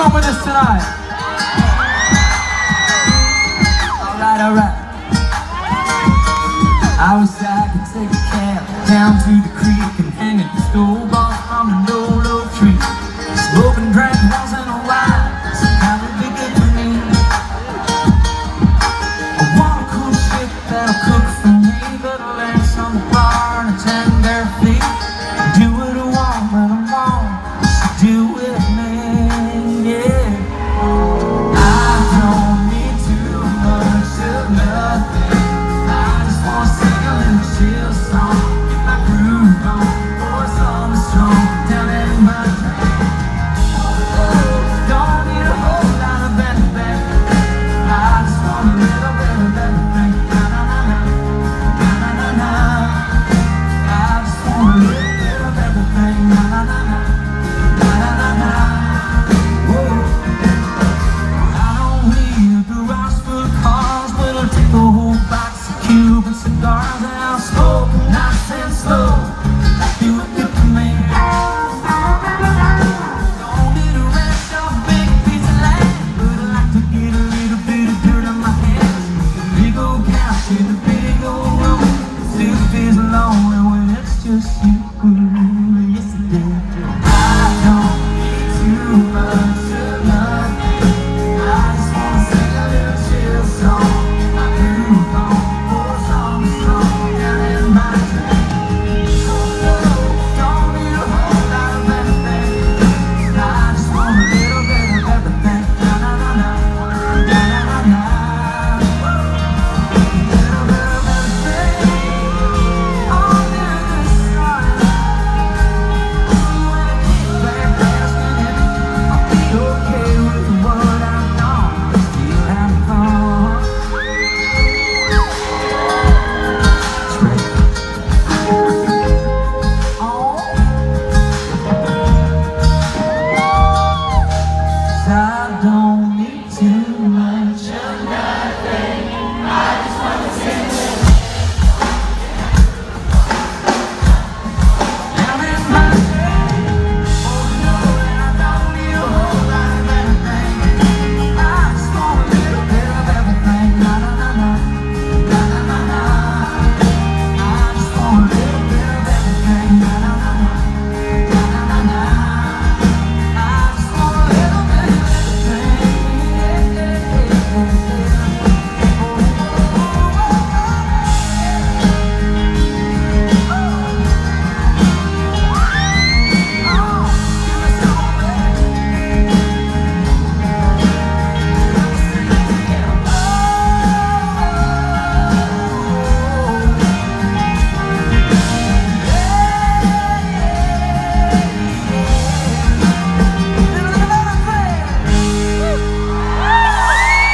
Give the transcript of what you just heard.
fun with us tonight. Alright. I wish I could take a cab down to the creek and hang at the school bus from the low tree. Smoke and drink once in a while, that would be good for me. I want a cool chick that'll cook for me, that'll dance on the bar and attend their feet. Do what I want when I want, so do with me, yeah. I don't need too much of nothing. I just wanna sing a little chill song, get my groove on, pour something strong down in my drink. Don't need a whole lot of anything. I just want a little bit of everything. Na-na-na-na, I just want a little bit of everything. Na-na-na-na, na-na-na-na. Whoa. I don't need a garage full of cars, but I'll take a whole box of Cuban cigars and I'll smoke nice and slow. Do it good for me. Don't need a ranch or a big piece of land, but I like to get a little bit of dirt on my hands. Big old couch in a big old room. Still feels lonely when it's just you. Yes, it is. I don't need too much of nothing. I just wanna sing a little chill song, get my groove on, pour something strong down in my drink. Don't need a whole lot of anything. I just want a little bit of everything. Na-na-na-na, na-na-na-na. A little bit of everything under the sun. When I get back asking it, I'll be okay with what I've done. Still have fun. I don't need too much.